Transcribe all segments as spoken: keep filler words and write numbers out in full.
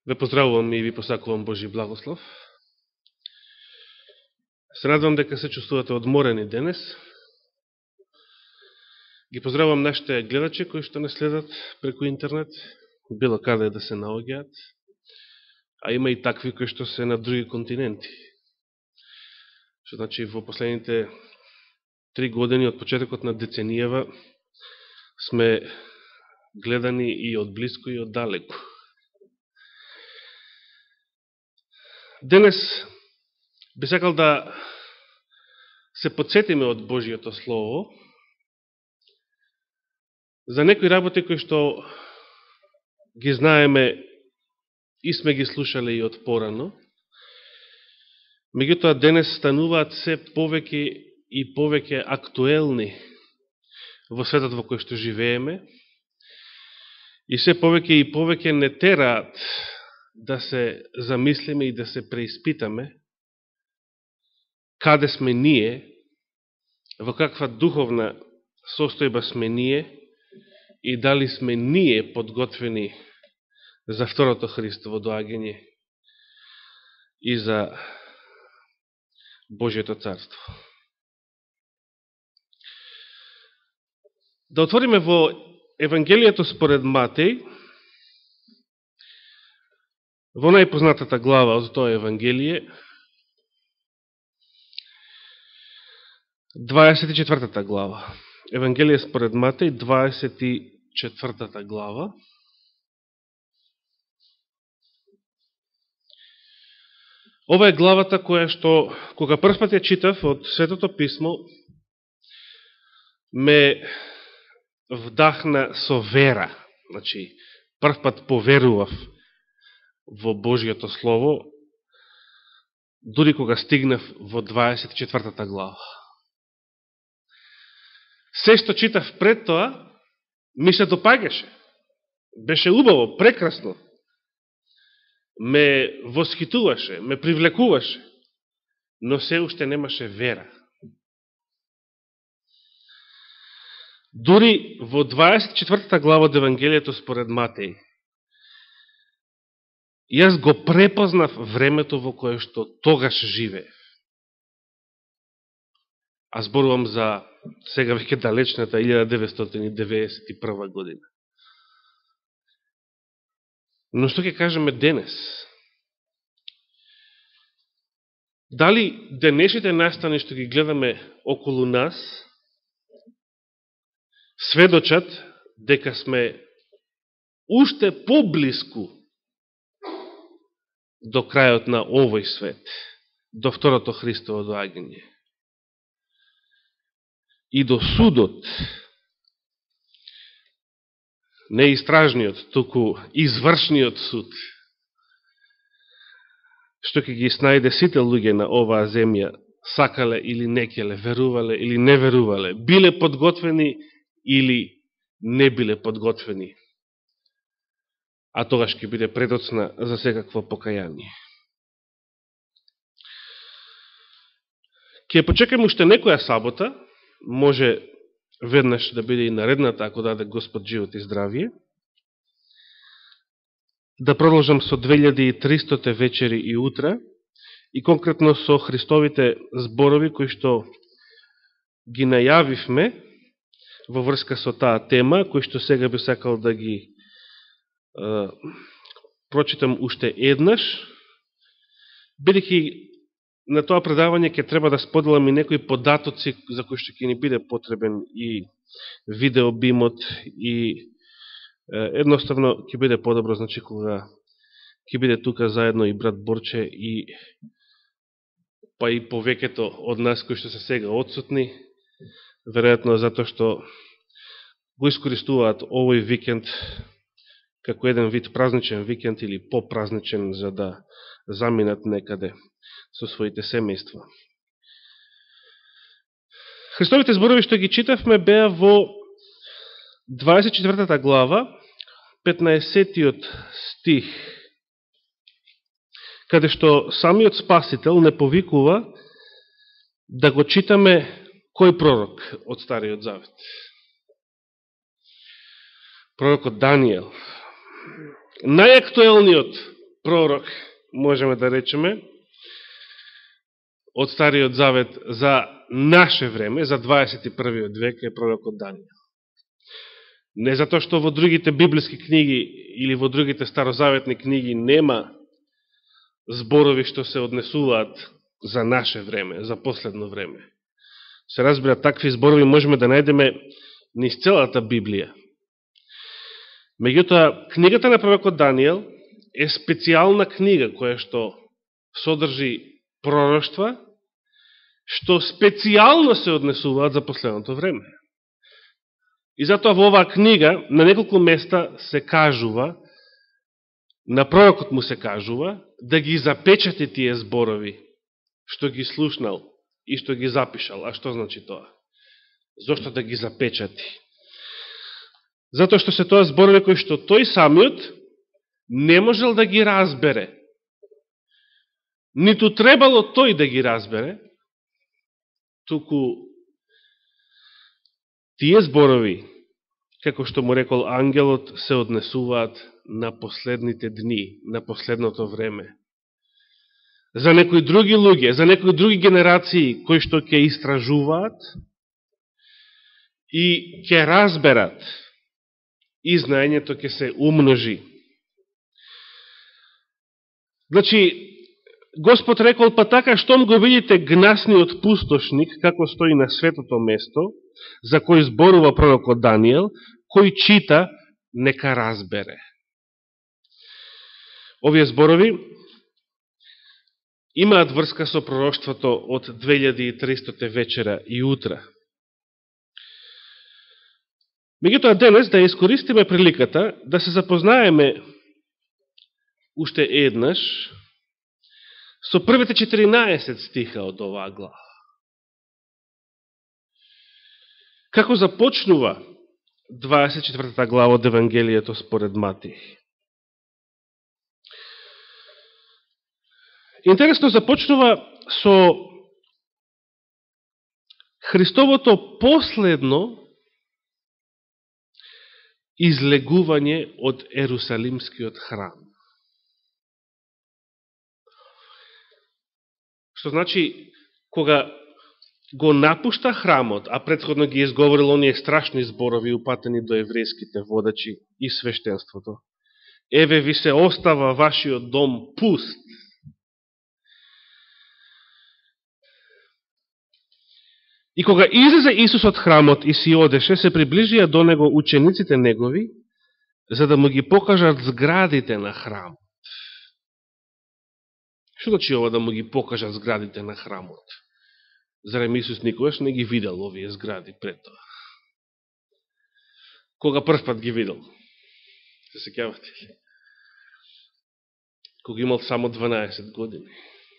Ве поздравувам и ви посакувам Божи благослов. Се надвам дека се чувствувате одморени денес. Ги поздравувам нашите гледачи кои што не следат преку интернет, било каде да се наоѓаат, а има и такви кои што се на други континенти. Што значи во последните три години од почетокот на деценијава сме гледани и од близко и од далеко. Денес би сакал да се подсетиме од Божиото Слово за некои работи кои што ги знаеме и сме ги слушале и од порано, меѓутоа денес стануваат се повеќе и повеќе актуелни во светот во кој што живееме и се повеќе и повеќе не тераат да се замислиме и да се преиспитаме каде сме ние, во каква духовна состојба сме ние и дали сме ние подготвени за второто Христово доаѓање и за Божието царство. Да отвориме во Евангелието според Матеј, во најпознатата глава од тоа Евангелие, дваесет и четвртата глава. Евангелие според Матеј, дваесет и четвртата глава. Ова е главата која што, кога првпат ја читав од Светото Писмо, ме вдахна со вера. Значи, првпат поверував во Божиото Слово, дури кога стигнав во дваесет и четвртата глава. Се што читав пред тоа, ми се допаѓаше. Беше убаво, прекрасно. Ме восхитуваше, ме привлекуваше, но се уште немаше вера. Дури во дваесет и четвртата глава од Евангелието според Матеј, јас го препознав времето во кое што тогаш живеев. А зборувам за сега веќе далечната илјада деветстотини деветдесет и прва година. Но што ќе кажеме денес? Дали денешните настани што ги гледаме околу нас сведочат дека сме уште поблиску до крајот на овој свет, до второто Христово доаѓање и до судот, не истражниот, туку извршниот суд, што ќе ги снајде сите луѓе на оваа земја, сакале или некеле, верувале или не верувале, биле подготвени или не биле подготвени, а тогаш ќе биде предоцна за секакво покаяние. Ќе почекаме уште некоја сабота, може веднаш да биде и наредната, ако даде Господ живот и здравие, да продолжам со две илјади и тристоте вечери и утра, и конкретно со Христовите зборови кои што ги најавивме во врска со таа тема, кои што сега би сакал да ги е, прочитам уште еднаш, бидејќи на тоа предавање ќе треба да споделам и некои податоци за кои што ќе ни биде потребен и видеобимот и е, едноставно ќе биде подобро, значи кога ќе биде тука заедно и брат Борче и па и повеќето од нас кои што се сега отсутни, веројатно затоа што го искористуваат овој викенд како еден вид празничен викенд или попразничен за да заминат некаде со своите семејства. Христовите зборови што ги читавме беа во дваесет и четвртата глава, петнаесеттиот стих, каде што самиот Спасител не повикува да го читаме кој пророк од Стариот Завет. Пророкот Данијел, најактуелниот пророк, можеме да речеме, од Стариот Завет за наше време, за дваесет и првиот век е пророкот Данијел. Не затоа што во другите библиски книги или во другите старозаветни книги нема зборови што се однесуваат за наше време, за последно време. Се разбира, такви зборови можеме да најдеме низ целата Библија. Меѓутоа, книгата на пророкот Данијел е специјална книга која што содржи пророштва што специјално се однесуваат за последното време. И затоа во оваа книга на неколку места се кажува, на пророкот му се кажува, да ги запечати тие зборови што ги слушнал и што ги запишал. А што значи тоа? Зошто да ги запечати? Затоа што се тоа зборови кои што тој самиот не можел да ги разбере. Ниту требало тој да ги разбере, туку тие зборови, како што му рекол ангелот, се однесуваат на последните дни, на последното време. За некои други луѓе, за некои други генерации, кои што ќе истражуваат и ќе разберат, и знаењето ќе се умножи. Значи, Господ рекол, па така, штом го видите гнасниот пустошник, како стои на светото место, за кој зборува пророкот Данијел, кој чита, нека разбере. Овие зборови имаат врска со пророштвото од две илјади и триста вечера и утра. Меѓутоа, денес да искористиме приликата да се запознаеме уште еднаш со првите четиринаесет стиха од оваа глава. Како започнува дваесет и четвртата глава од Евангелието според Матиј? Интересно, започнува со Христовото последно излегување од Ерусалимскиот храм. Што значи, кога го напушта храмот, а претходно ги изговорил оние страшни зборови упатени до еврејските водачи и свештенството. Еве ви се остава вашиот дом пуст. И кога излезе Исус од храмот и си одеше, се приближија до него учениците негови, за да му ги покажат зградите на храмот. Што значи ова да му ги покажат зградите на храмот? Зарем Исус никогаш не ги видел овие згради пред тоа? Кога прв пат ги видел? Се сеќавате ли? Кога имал само дванаесет години.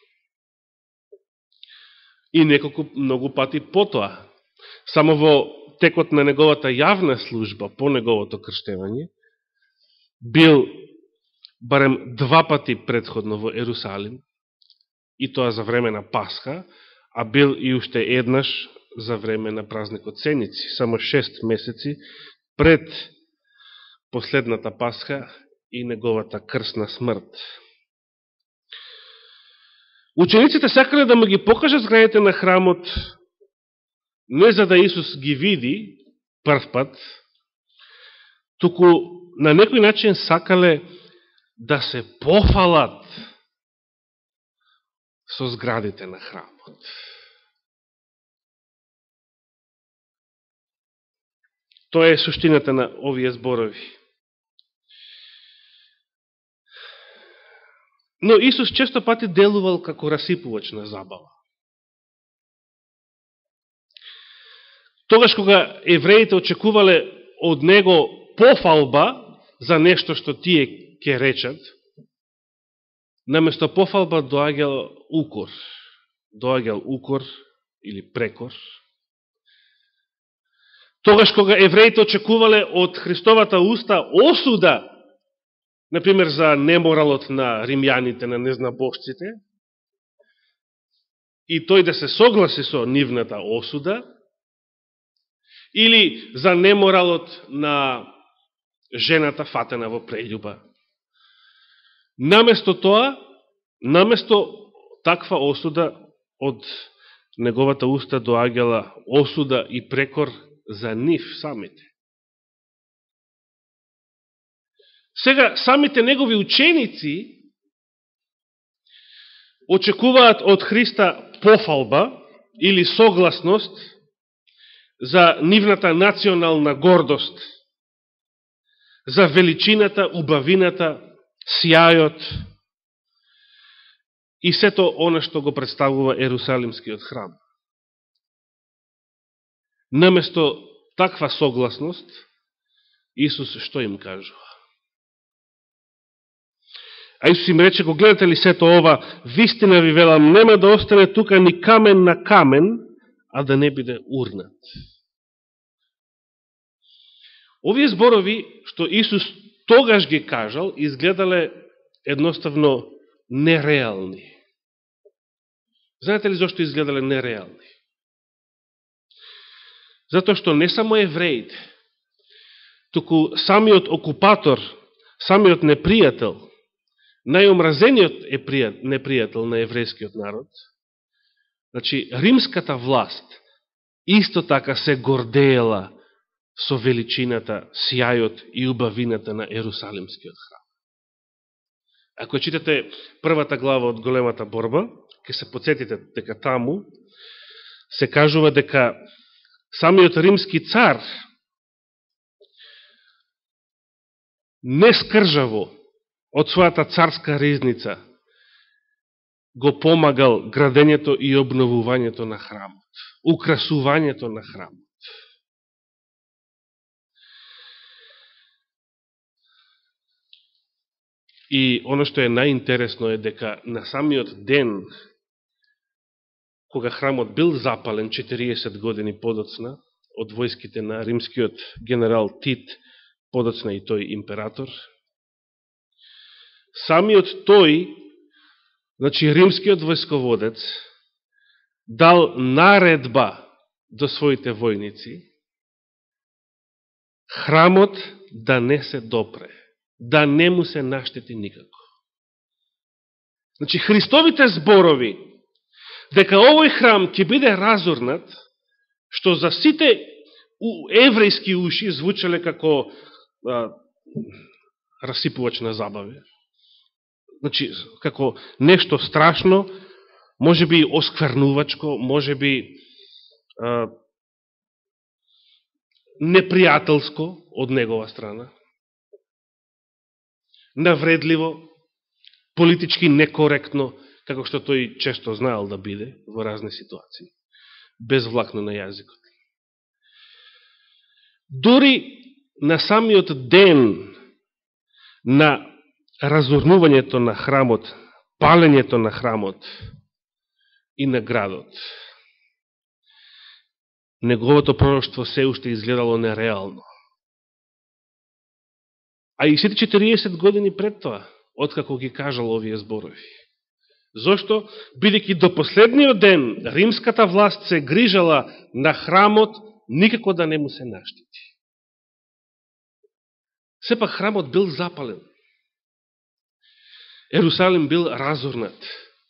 И неколку многу пати потоа. Само во текот на неговата јавна служба, по неговото крштевање, бил барем два пати предходно во Ерусалим, и тоа за време на Пасха, а бил и уште еднаш за време на празникот Сеници, само шест месеци пред последната Пасха и неговата крсна смрт. Учениците сакале да му ги покажат зградите на храмот, не за да Исус ги види прв пат, туку на некој начин сакале да се пофалат со зградите на храмот. Тоа е суштината на овие зборови. Но Исус често пати делувал како расипувач на забава. Тогаш кога евреите очекувале од него пофалба за нешто што тие ќе речат, наместо пофалба доаѓал укор. Доаѓал укор или прекор. Тогаш кога евреите очекувале од Христовата уста осуда, например за неморалот на римјаните, на незнабожците, и тој да се согласи со нивната осуда, или за неморалот на жената фатена во прељуба, Наместо тоа, наместо таква осуда, од неговата уста доаѓала осуда и прекор за нив самите. Сега, самите негови ученици очекуваат од Христа пофалба или согласност за нивната национална гордост, за величината, убавината, сјајот и сето оно што го представува Ерусалимскиот храм. Наместо таква согласност, Исус што им кажува? А Исус им рече, го гледате ли сето ова, вистина ви велам, нема да остане тука ни камен на камен, а да не биде урнат. Овие зборови, што Исус тогаш ги кажал, изгледале едноставно нереални. Знаете ли зашто изгледале нереални? Затоа што не само евреите, туку самиот окупатор, самиот непријател, најомразениот непријател на еврејскиот народ, значи римската власт, исто така се гордеела со величината, сјајот и убавината на Ерусалимскиот храм. Ако читате првата глава од големата борба, ќе се подсетите дека таму се кажува дека самиот римски цар нескржаво од својата царска ризница го помагал градењето и обновувањето на храмот, украсувањето на храмот. И оно што е најинтересно е дека на самиот ден, кога храмот бил запален четириесет години подоцна од војските на римскиот генерал Тит, подоцна и тој император, самиот тој, значи римскиот војсководец, дал наредба до своите војници храмот да не се допре, да не му се наштети никако. Значи Христовите зборови дека овој храм ќе биде разорнат, што за сите еврејски уши звучале како а, расипувач на забави, значи како нешто страшно, може би осквернувачко, може би а, непријателско од негова страна, навредливо, политички некоректно, како што тој често знаел да биде во разни ситуации, безвлакно на јазикот. Дори на самиот ден на разорнувањето на храмот, палењето на храмот и на градот, неговото пророштво се уште изгледало нереално. А и сите четириесет години пред тоа, откако ги кажал овие зборови. Зошто? Бидејќи до последниот ден римската власт се грижала на храмот никако да не му се наштети. Сепак храмот бил запален. Ерусалим бил разорнат.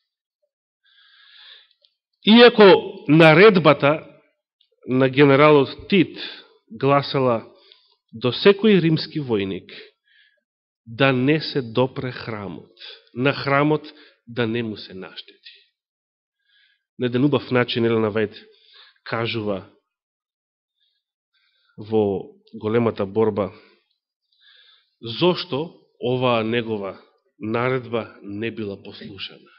Иако наредбата на генералот Тит гласала до секој римски војник да не се допре храмот, на храмот да не му се наштети. На еден убав начин Елена Вајд кажува во големата борба зошто оваа негова наредба не била послушана.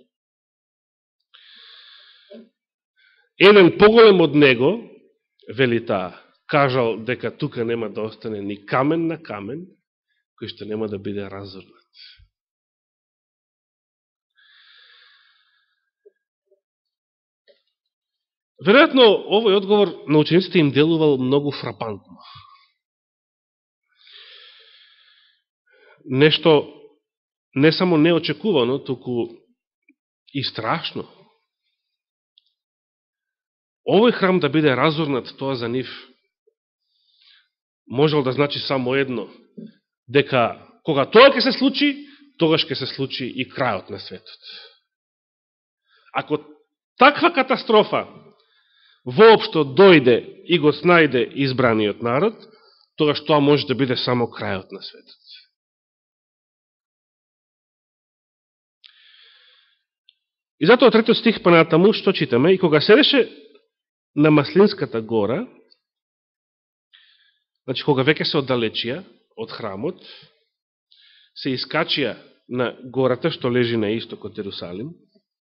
Еден поголем од него, вели таа, кажал дека тука нема да остане ни камен на камен, кој што нема да биде разорнат. Веројатно, овој одговор на учениците им делувал многу фрапантно. Нешто не само неочекувано, туку и страшно. Овој храм да биде разорнат, тоа за нив можел да значи само едно, дека кога тоа ќе се случи, тогаш ќе се случи и крајот на светот. Ако таква катастрофа воопшто дојде и го снајде избраниот народ, тогаш тоа може да биде само крајот на светот. И затоа третиот стих понатаму што читаме: и кога седеше на Маслинската гора, значи кога веќе се оддалечија од храмот, се искачија на гората што лежи на исток од Ерусалим,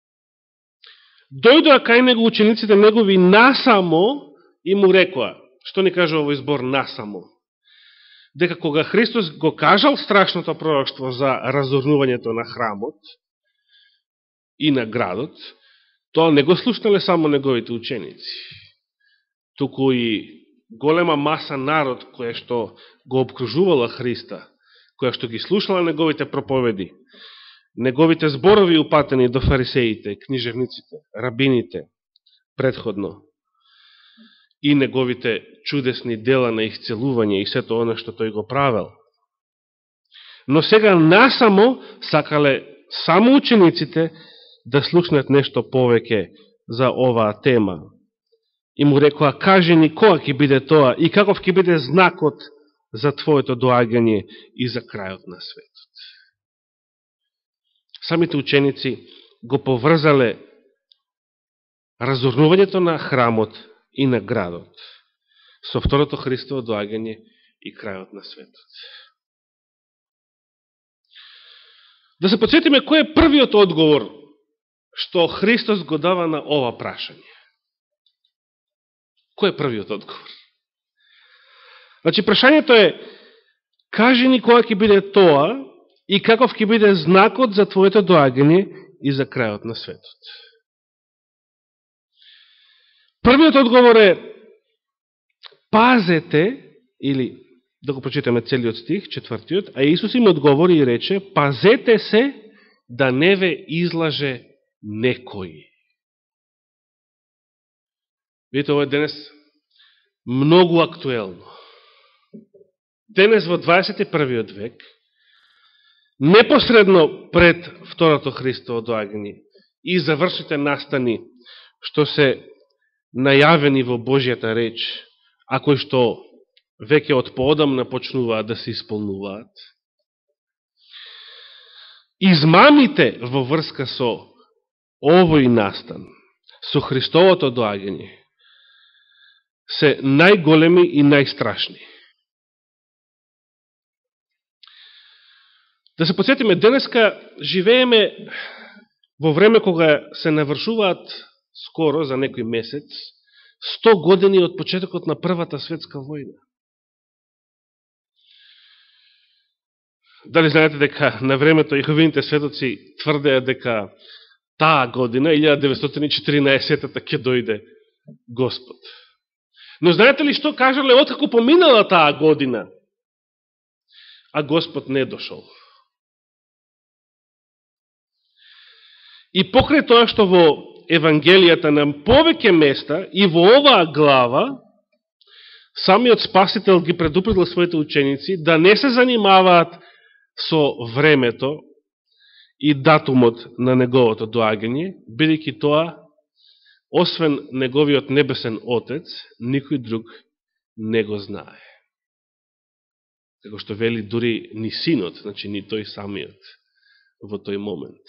дојдоа кај него учениците негови насамо и му рекоа, што ни кажува овој збор насамо? Дека кога Христос го кажал страшното пророќство за разорнувањето на храмот и на градот, тоа не го слушнале само неговите ученици, туку и голема маса народ која што го обкружувала Христа, која што ги слушала неговите проповеди, неговите зборови упатени до фарисеите, книжевниците, рабините предходно, и неговите чудесни дела на исцелување и сето оно што тој го правел. Но сега насамо сакале само учениците да слушнат нешто повеќе за оваа тема. И му рекоа: кажи ни кога ќе биде тоа и каков ќе биде знакот за твоето доаѓање и за крајот на светот. Самите ученици го поврзале разорнувањето на храмот и на градот со второто Христово доаѓање и крајот на светот. Да се подсетиме кој е првиот одговор што Христос го дава на ова прашање. Кој е првиот одговор? Значи, прашањето е: кажи ни кога ќе биде тоа и каков ќе биде знакот за твоето доаѓање и за крајот на светот. Првиот одговор е: пазете, или да го прочитаме целиот стих, четвртиот, а Исус им одговори и рече: пазете се да не ве излаже некој. Видите, ова е денес многу актуелно. Денес во дваесет и првиот век, непосредно пред второто Христово доаѓање и завршните настани што се најавени во Божјата реч, а кои што веќе од поодамна почнуваат да се исполнуваат, измамите во врска со овој настан, со Христовото доаѓање, се најголеми и најстрашни. Да се подсетиме, денеска живееме во време кога се навршуваат скоро, за некој месец, сто години од почетокот на Првата светска војна. Дали знаете дека на времето Јеховините светоци тврдеа дека таа година, илјада деветстотини и четиринаесетта, ќе дојде Господ. Но знаете ли што кажале откако поминала таа година, а Господ не дошол? И покрај тоа што во Евангелијата на повеќе места и во оваа глава, самиот Спасител ги предупредил своите ученици да не се занимаваат со времето и датумот на неговото доаѓање, бидејќи тоа, освен неговиот небесен Отец, никој друг не го знае. Како што вели дури ни Синот, значи ни тој самиот во тој момент.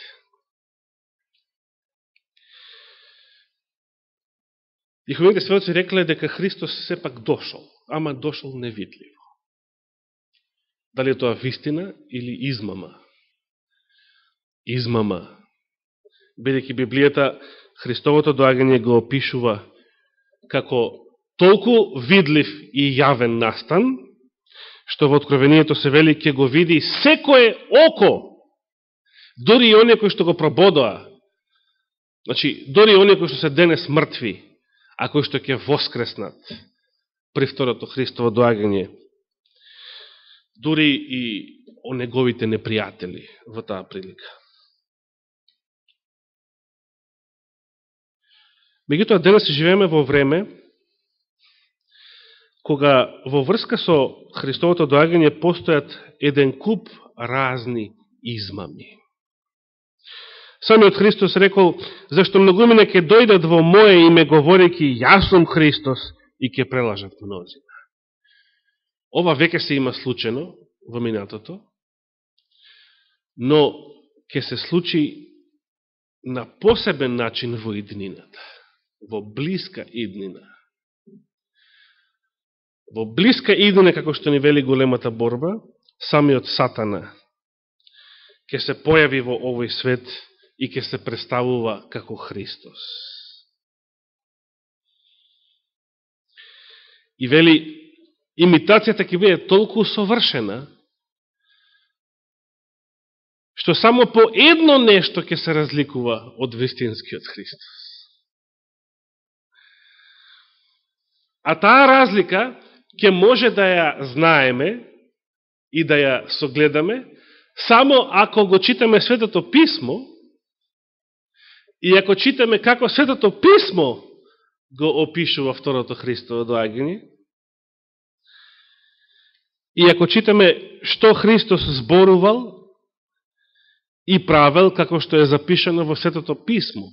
Јеховините светоци рекле дека Христос сепак дошол, ама дошол невидливо. Дали е тоа вистина или измама? Измама. Бидејќи Библијата Христовото доаѓање го опишува како толку видлив и јавен настан, што во Откровението се вели ќе го види секое око, дори и оние кои што го прободоа, значи, дори и оние кои што се денес мртви, а кои што ќе воскреснат при второто Христово доаѓање, дури и о неговите непријатели во таа прилика. Меѓутоа, денес живееме во време кога во врска со Христовото доаѓање постојат еден куп разни измами. Самиот Христос рекол, зашто многумина ќе дојдат во моје име говорејќи јас сум Христос и ќе прелажат мнозина. Ова веќе се има случено во минатото, но ќе се случи на посебен начин во иднината, во блиска иднина. Во блиска иднина, како што ни вели големата борба, самиот Сатана ќе се појави во овој свет и ќе се представува како Христос. И вели, имитацијата ќе биде толку совршена, што само по едно нешто ќе се разликува од вистинскиот Христос. А таа разлика ќе може да ја знаеме и да ја согледаме само ако го читаме Светото Писмо и ако читаме како Светото Писмо го опишува второто Христово доаѓање и ако читаме што Христос зборувал и правел како што е запишано во Светото Писмо.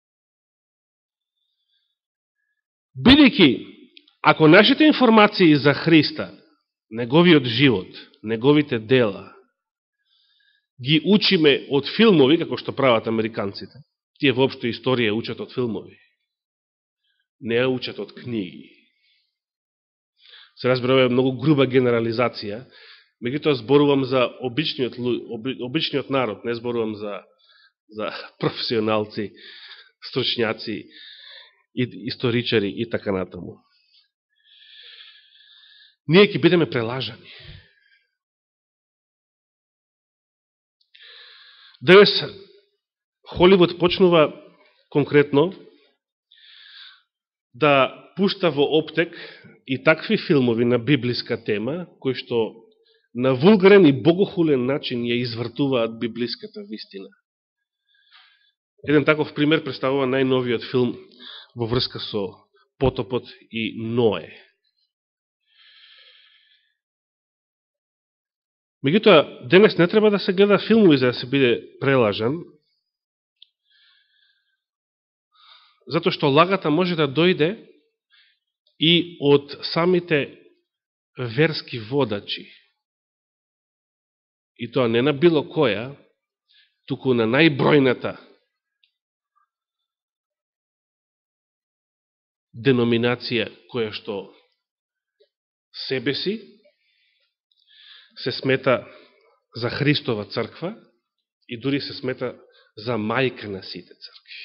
Бидејќи, ако нашите информации за Христа, неговиот живот, неговите дела, ги учиме од филмови, како што прават американците, тие воопшто историја учат од филмови, не ја учат од книги. Се разбира, многу груба генерализација, меѓутоа зборувам за обичниот, обичниот народ, не зборувам за, за професионалци, стручњаци, историчари и така натаму. Ние ќе бидеме прелажани. Денес Холивуд почнува конкретно да пушта во оптек и такви филмови на библиска тема, кои што на вулгарен и богохулен начин ја извртуваат библиската вистина. Еден таков пример представува најновиот филм во врска со потопот и Ное. Меѓутоа, денес не треба да се гледа филмови за да се биде прелажан, затоа што лагата може да дојде и од самите верски водачи. И тоа не на било која, туку на најбројната деноминација која што себе си се смета за Христова црква и дури се смета за мајка на сите цркви.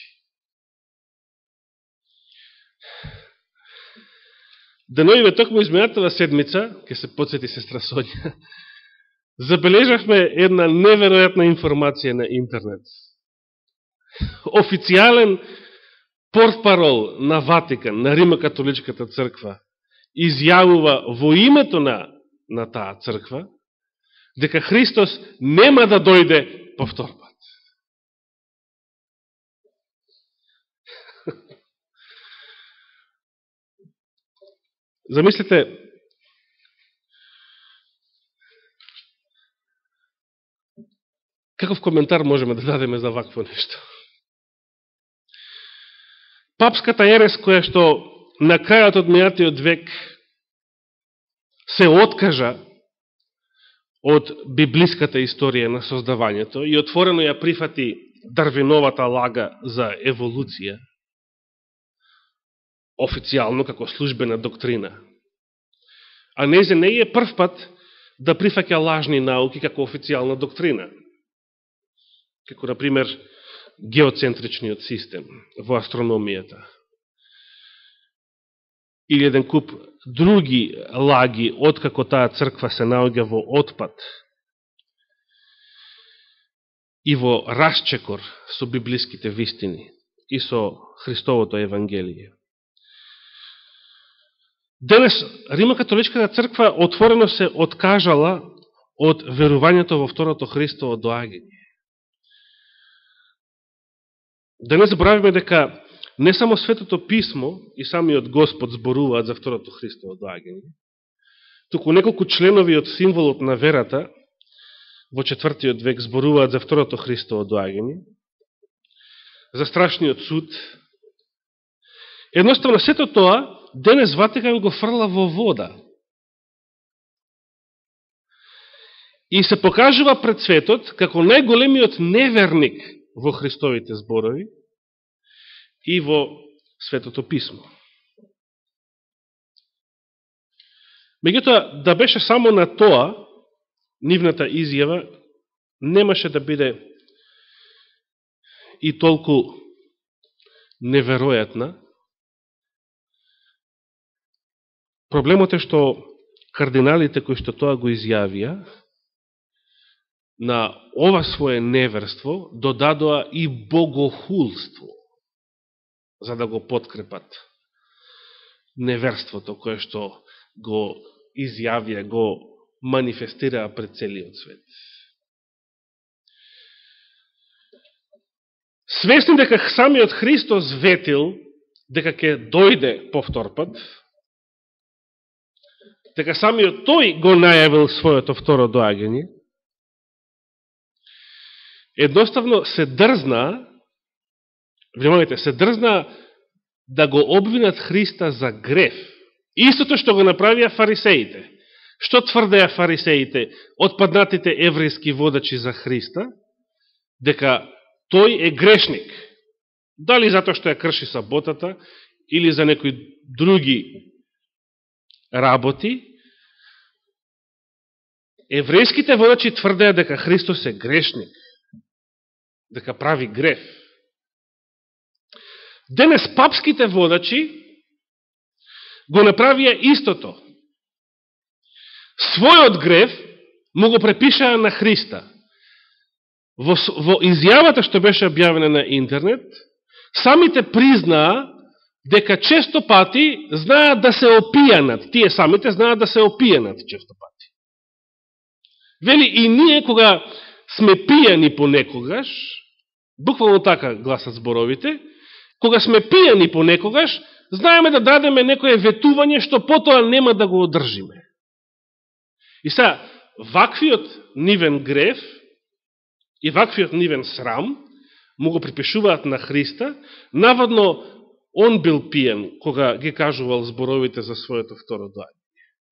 Деновиве токму изминатава седмица, ке се подсети сестра Сонја, забележавме една неверојатна информација на интернет. Официјален портпарол на Ватикан, на Римокатоличката црква, изјавува во името на, на таа црква, дека Христос нема да дојде повторпат. Замислете, каков коментар можеме да дадеме за вакво нешто? Папската ерес, која што на крајот од минатиот век се откажа од библиската историја на создавањето и отворено ја прифати Дарвиновата лага за еволуција, официјално како службена доктрина. А незе не е прв пат да прифаќа лажни науки како официјална доктрина. Како, например, геоцентричниот систем во астрономијата. Или еден куп други лаги, откако таа црква се наоѓа во отпад и во расчекор со библиските вистини и со Христовото Евангелие. Денес Римокатоличката црква отворено се откажала од верувањето во второто Христово доаѓање. Да не забравиме дека не само Светото Писмо и самиот Господ зборуваат за второто Христово доаѓање, туку неколку членови од символот на верата во четвртиот век зборуваат за второто Христово доаѓање, за страшниот суд. Едноставно, сето тоа, денес Ватикан го фрла во вода. И се покажува пред светот како најголемиот неверник во Христовите зборови и во Светото Писмо. Меѓутоа, да беше само на тоа, нивната изјава немаше да биде и толку неверојатна. Проблемот е што кардиналите кои што тоа го изјавија, на ова свое неверство додадоа и богохулство, за да го подкрепат неверството кое што го изјавија, го манифестираа пред целиот свет. Свесни дека самиот Христос ветил дека ќе дојде повтор пат, дека самиот тој го најавил своето второ доаѓање, едноставно се дрзна, внимавајте, се дрзна да го обвинат Христа за греф. Истото што го направија фарисеите. Што тврдеа фарисеите, отпаднатите еврејски водачи за Христа? Дека тој е грешник. Дали затоа што ја крши саботата, или за некои други работи. Еврејските водачи тврдеа дека Христос е грешник, дека прави греф. Денес папските водачи го направија истото. Својот греф му го препишаа на Христа. Во, во изјавата што беше објавена на интернет, самите признаа дека често пати знаат да се опијанат. Тие самите знаат да се опијанат често пати. Вели, и ние кога сме пијани понекогаш, буквално така гласат зборовите, кога сме пијани понекогаш, знаеме да дадеме некое ветување што потоа нема да го одржиме. И сега, ваквиот нивен греф и ваквиот нивен срам му го припишуваат на Христа, наводно он бил пиен кога ги кажувал зборовите за своето второ доаѓање.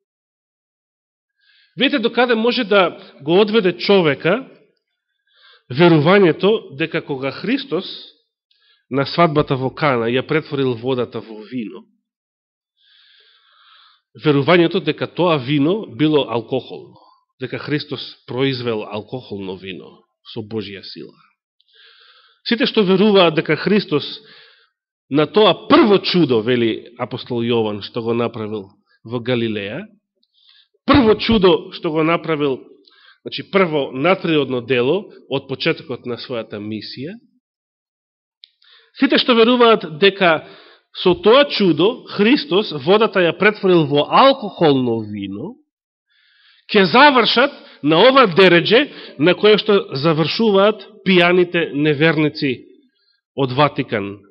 Видите докаде може да го одведе човека верувањето дека кога Христос на свадбата во Кана ја претворил водата во вино, верувањето дека тоа вино било алкохолно, дека Христос произвел алкохолно вино со Божија сила. Сите што веруваат дека Христос на тоа прво чудо, вели апостол Јован, што го направил во Галилеја, прво чудо што го направил, значи прво надприродно дело од почетокот на својата мисија, сите што веруваат дека со тоа чудо Христос водата ја претворил во алкохолно вино, ќе завршат на ова дередже на кое што завршуваат пијаните неверници од Ватикан.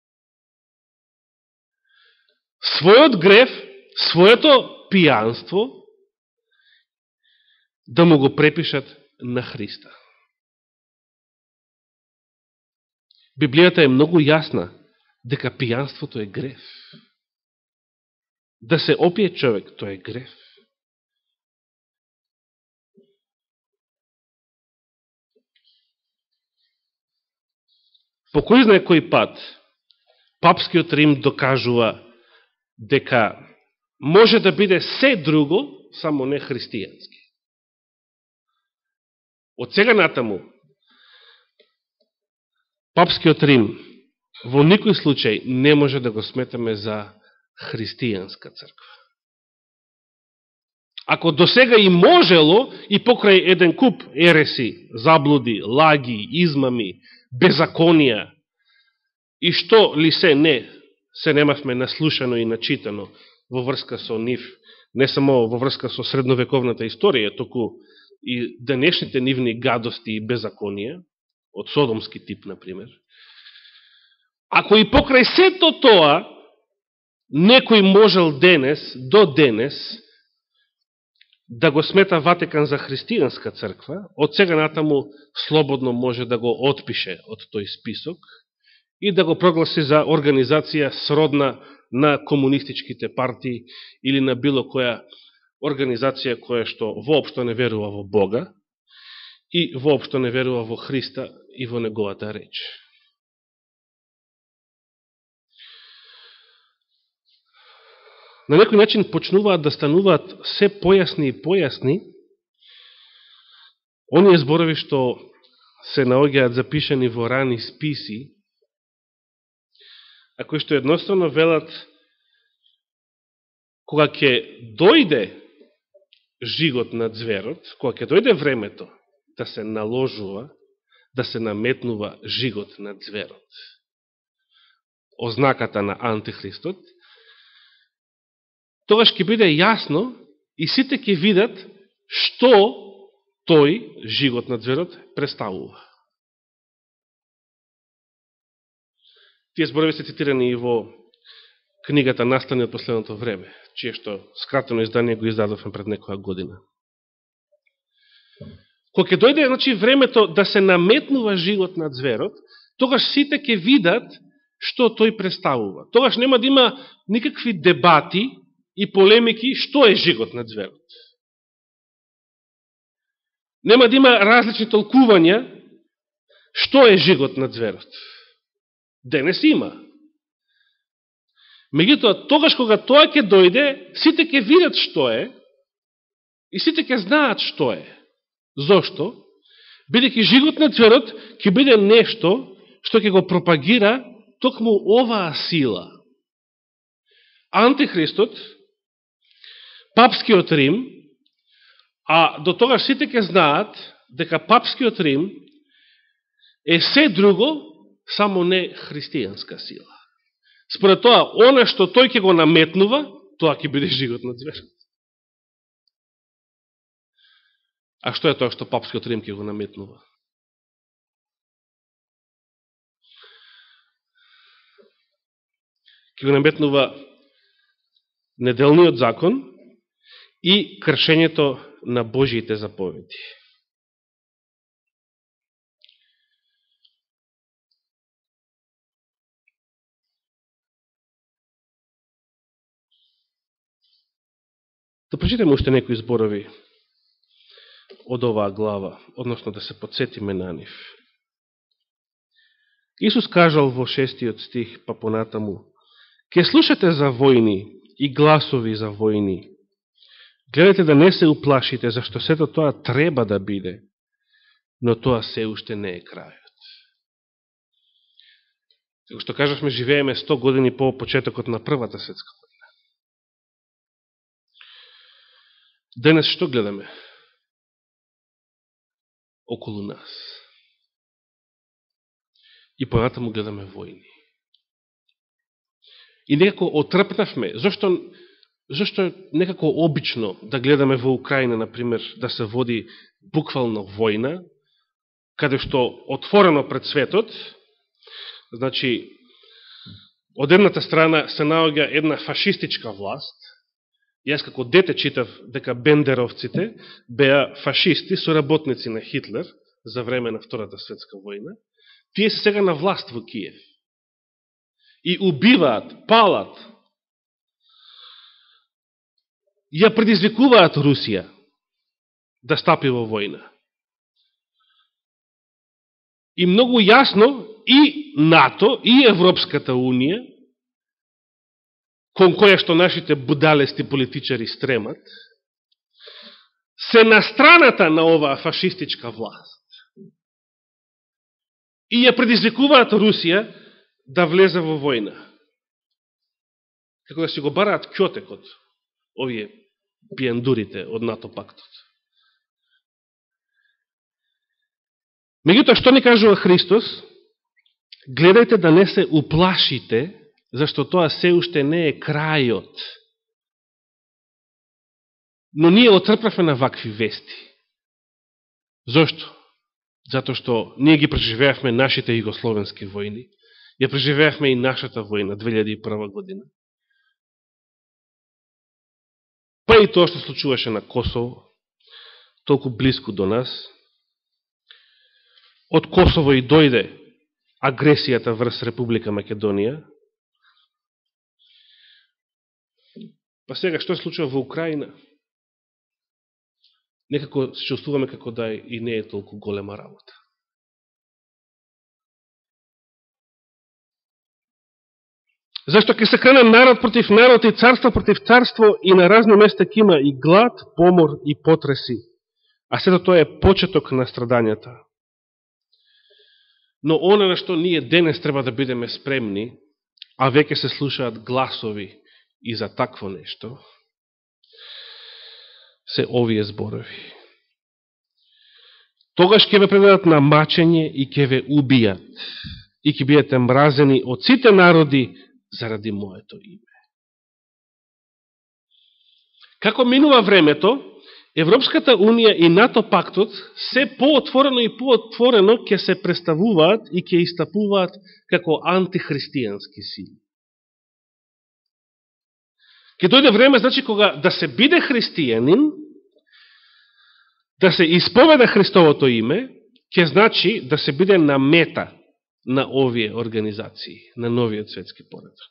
Својот греф, своето пијанство да му го препишат на Христа. Библијата е многу јасна дека пијанството е греф. Да се опие човек, тоа е греф. По кој знае кој пат, папскиот Рим докажува дека може да биде се друго, само не христијански. Од сега натаму, папскиот Рим во никој случај не може да го сметаме за христијанска црква. Ако до сега и можело, и покрај еден куп ереси, заблуди, лаги, измами, беззаконија, и што ли се не, се немавме наслушано и начитано во врска со нив, не само во врска со средновековната историја, току и денешните нивни гадости и беззаконија, од содомски тип, например. Ако и покрај сето тоа, некој можел денес, до денес, да го смета Ватикан за христијанска црква, од сега натаму слободно може да го отпише од тој список и да го прогласи за организација сродна на комунистичките партии или на било која организација која што воопшто не верува во Бога и воопшто не верува во Христа и во неговата реч. На некој начин почнуваат да стануваат се појасни и појасни оние зборови што се наоѓаат запишани во рани списи, а кои што едноставно велат кога ќе дојде жигот на зверот, кога ќе дојде времето да се наложува, да се наметнува жигот на зверот, ознаката на Антихристот, тогаш ќе биде јасно и сите ќе видат што тој жигот на зверот представува. Тие зборови се цитирани и во книгата Настани од последното време, чие што скратено издание го издадовме пред некоја година. Кога ќе дојде значи, времето да се наметнува жигот на зверот, тогаш сите ќе видат што тој представува. Тогаш нема да има никакви дебати и полемики што е жигот на зверот. Нема да има различни толкувања што е жигот на зверот. Денес има. Меѓутоа, тогаш кога тоа ќе дојде, сите ќе видат што е и сите ќе знаат што е. Зошто? Бидејќи жигот на зверот ќе биде нешто што ќе го пропагира токму оваа сила. Антихристот, папскиот Рим, а до тогаш сите ќе знаат дека папскиот Рим е се друго, само не христијанска сила. Според тоа, она што тој ќе го наметнува, тоа ќе биде жигот на зверот. А што е тоа што папскиот Рим ќе го наметнува? Ќе го наметнува неделниот закон и кршењето на Божиите заповеди. Да прочитаме уште некои зборови од оваа глава, односно да се подсетиме на нив. Исус кажал во шестиот стих, па понатаму: ке слушате за војни и гласови за војни. Гледайте да не се уплашите, зашто сето тоа треба да биде, но тоа се уште не е крајот. Како што кажавме, живееме сто години по почетокот на првата светска војна. Денес што гледаме околу нас? И понатаму гледаме војни. И некако отрпнавме. Зошто, зошто некако обично да гледаме во Украина, например, да се води буквално војна, каде што отворено пред светот, значи, од едната страна се наоѓа една фашистичка власт. Јас како дете читав дека бендеровците беа фашисти, соработници на Хитлер за време на Втората светска војна. Тие се сега на власт во Киев. И убиваат, палат, ја предизвикуваат Русија да стапи во војна. И многу јасно и НАТО, и Европската Унија, кон која што нашите будалести политичари стремат, се на страната на оваа фашистичка власт. И ја предизвикуваат Русија да влезе во војна. Како да си го бараат кјотекот, овие пијандурите од НАТО пактот. Меѓутоа, што ни кажува Христос? Гледајте да не се уплашите, зашто тоа се уште не е крајот. Но ние отрпнавме на вакви вести. Зошто? Зато што ние ги преживеавме нашите југословенски војни, ја преживеавме и нашата војна две илјади и прва година. па и тоа што случуваше на Косово, толку близко до нас. Од Косово и дојде агресијата врз Република Македонија. Па сега, што се случува во Украина? Некако се чувствуваме како да и не е толку голема работа. Зашто ќе се крене народ против народ и царство против царство и на разни места ќе има и глад, помор и потреси. А сето тоа е почеток на страдањата. Но она на што ние денес треба да бидеме спремни, а веќе се слушаат гласови и за такво нешто, се овие зборови. Тогаш ќе ве предадат на мачење и ќе ве убијат и ќе бидете мразени од сите народи заради моето име. Како минува времето, Европската Унија и НАТО пактот се поотворено и поотворено ќе се представуваат и ќе истапуваат како антихристијански сили. Ке дојде време, значи, кога да се биде христијанин, да се исповеда Христовото име, ќе значи да се биде на мета на овие организации, на новиот светски поредок.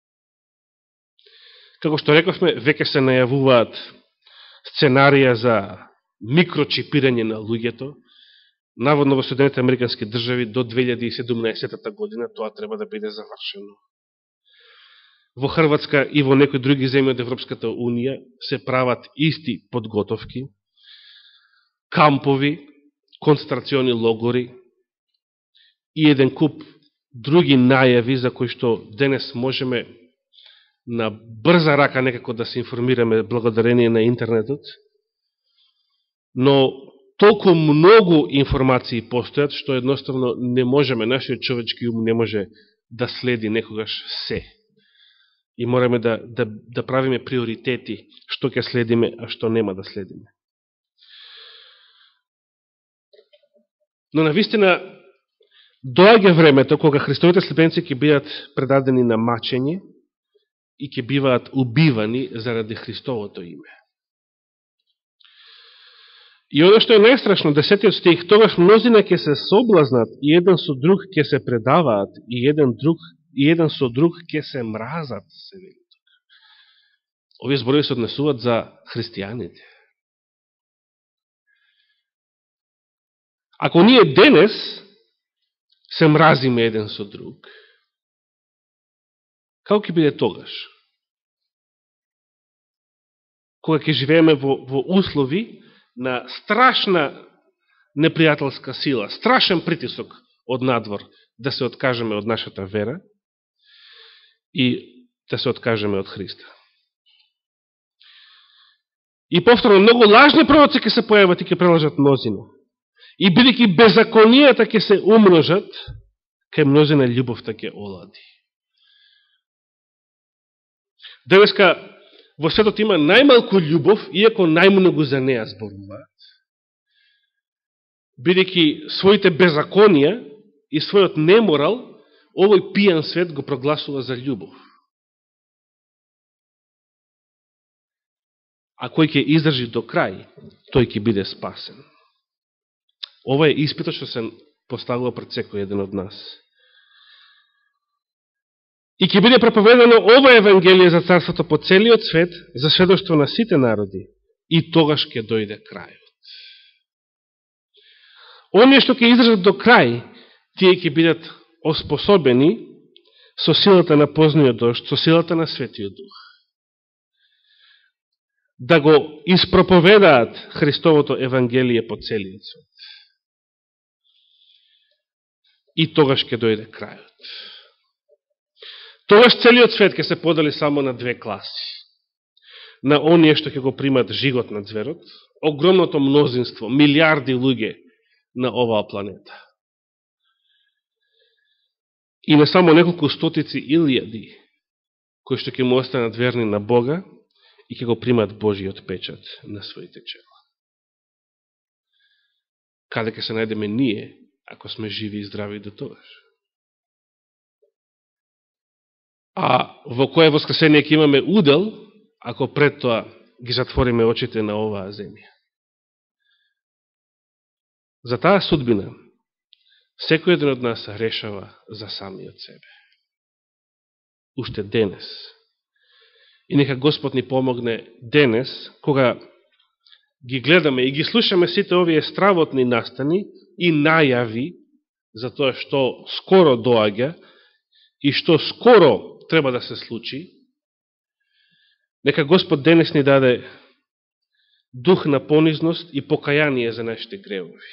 Како што рековме, веќе се најавуваат сценарија за микрочипирање на луѓето. Наводно во Соединетите Американски држави до две илјади и седумнаесета година тоа треба да биде завршено. Во Хрватска и во некои други земји од Европската Унија се прават исти подготовки, кампови, концентрациони логори и еден куп други најави за кои што денес можеме на брза рака некако да се информираме благодарение на интернетот, но толку многу информации постојат, што едноставно не можеме, нашиот човечки ум не може да следи некогаш се. И мораме да, да, да правиме приоритети, што ќе следиме, а што нема да следиме. Но навистина, доаѓа времето кога Христовите слепенци ќе бидат предадени на мачење и ќе биваат убивани заради Христовото име. И оно што е најстрашно, десетиот стих, тогаш мнозина ќе се соблазнат и еден со друг ќе се предаваат и еден, друг, и еден со друг ќе се мразат, се вели тука. Овие зборови се однесуваат за христијаните. Ако ние денес се мразиме еден со друг, како ќе биде тогаш? Кога ќе живееме во, во услови на страшна непријателска сила, страшен притисок од надвор да се откажеме од нашата вера и да се откажеме од Христа. И повторно, многу лажни пророци ќе се појават и ќе прелажат мнозина. И бидејќи беззаконијата ќе се умножат, кај мнозина љубовта ќе олади. Денеска во светот има најмалку љубов, иако најмногу за неа зборуваат, бидејќи своите беззаконија и својот неморал, овој пијан свет го прогласува за љубов. А кој ќе издржи до крај, тој ќе биде спасен. Ова е испитот што се поставува пред секој еден од нас. И ќе биде проповедано ова Евангелие за Царството по целиот свет, за сведоштво на сите народи, и тогаш ќе дојде крајот. Оние што ќе издржат до крај, тие ќе бидат оспособени со силата на позниот дожд, со силата на Светиот Дух, да го испроповедаат Христовото Евангелие по целиот свет. И тогаш ќе дојде крајот. Тогаш целиот свет ќе се подели само на две класи. На оние што ќе го примат жигот на зверот, огромното мнозинство, милиарди луѓе на оваа планета. И не само неколку стотици илјади, кои што ќе му останат верни на Бога и ќе го примат Божиот печат на своите чела. Каде ќе се најдеме ние, ако сме живи и здрави до тогаш? А во кое воскресение ќе имаме удел, ако пред тоа ги затвориме очите на оваа земја. За таа судбина, секој еден од нас решава за самиот себе. Уште денес. И нека Господ ни помогне денес, кога ги гледаме и ги слушаме сите овие стравотни настани и најави за тоа што скоро доаѓа и што скоро треба да се случи, нека Господ денес ни даде дух на понизност и покаяние за нашите гревови.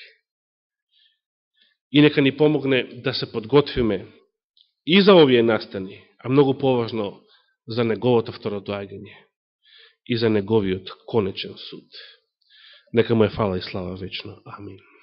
И нека ни помогне да се подготвиме и за овие настани, а многу поважно за неговото второ доаѓање и за неговиот конечен суд. Нека му е фала и слава вечно. Амин.